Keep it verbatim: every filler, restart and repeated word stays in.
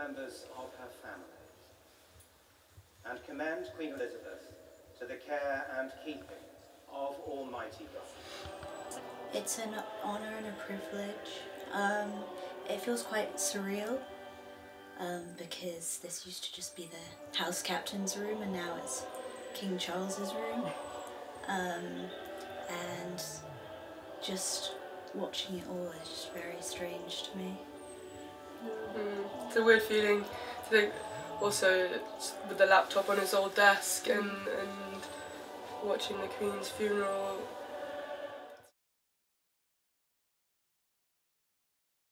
members of her family, and commend Queen Elizabeth to the care and keeping of Almighty God. It's an honour and a privilege. Um, it feels quite surreal um, because this used to just be the house captain's room and now it's King Charles's room. Um, and just watching it all is just very strange to me. Mm, it's a weird feeling to think also with the laptop on his old desk and, and watching the Queen's funeral